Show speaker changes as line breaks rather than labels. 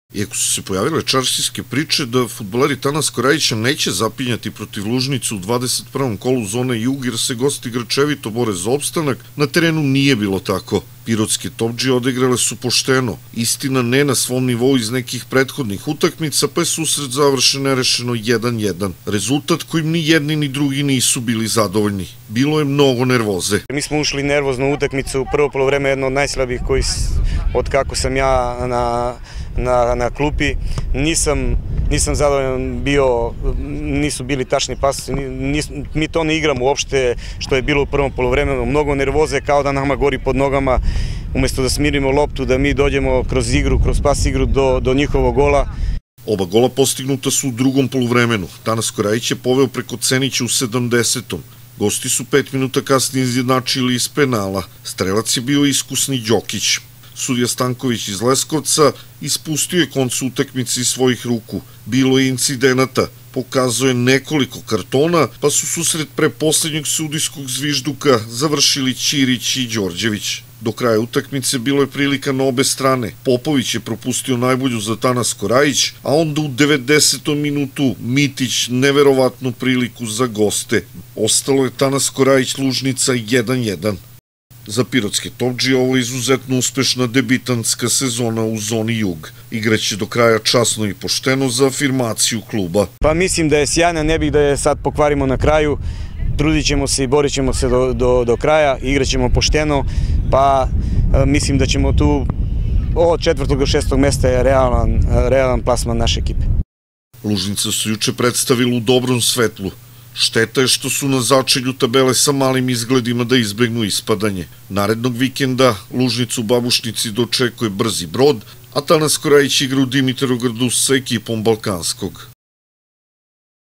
Iako su se pojavile čaršijske priče da fudbaleri Tanas Korajića neće zapinjati protiv Lužnice u 21. kolu zone Jug jer se gosti grčevito bore za opstanak, na terenu nije bilo tako. Pirotske topdžije odigrale su pošteno, istina ne na svom nivou iz nekih prethodnih utakmica, pa je susret završen nerešeno 1-1. Rezultat kojim ni jedni ni drugi nisu bili zadovoljni. Bilo je mnogo nervoze.
Mi smo ušli nervozno u utakmicu, prvo polovreme jedno od najslabijih od kako sam ja na klupi. Nisam zadovoljan bio, nisu bili tačni pasi, mi to ne igramo uopšte što je bilo u prvom polovremenu. Mnogo nervoze, kao da nama gori pod nogama, umesto da smirimo loptu, da mi dođemo kroz igru, kroz pas igru do njihovog gola.
Oba gola postignuta su u drugom poluvremenu. Tanas Korajić je poveo preko Cenića u 70. Gosti su 5 minuta kasnije izjednačili iz penala. Strelac je bio iskusni Đokić. Sudija Stanković iz Leskovca ispustio je koncu utakmice iz svojih ruku. Bilo je incidenata, pokazuje nekoliko kartona, pa su susret pre poslednjeg sudijskog zvižduka završili Ćirić i Đorđević. Do kraja utakmice bilo je prilika na obe strane. Popović je propustio najbolju za Tanas Korajić, a onda u 90. minutu Mitić neverovatnu priliku za goste. Ostalo je Tanas Korajić Lužnica 1-1. Za pirotske topdžije ovo je izuzetno uspešna debitantska sezona u zoni Jug. Igraće do kraja časno i pošteno za afirmaciju kluba.
Pa mislim da je sjajna, ne bih da je sad pokvarimo na kraju. Trudit ćemo se i borit ćemo se do kraja, igraćemo pošteno, pa mislim da ćemo tu od 4. do 6. mesta je realan plasman naše ekipe.
Lužnica su juče predstavili u dobrom svetlu. Šteta je što su na začelju tabele sa malim izgledima da izbegnu ispadanje. Narednog vikenda Lužnicu u Babušnici dočekuje brzi brod, a Tanas Korajić igra u Dimitrovgradu sa ekipom Balkanskog.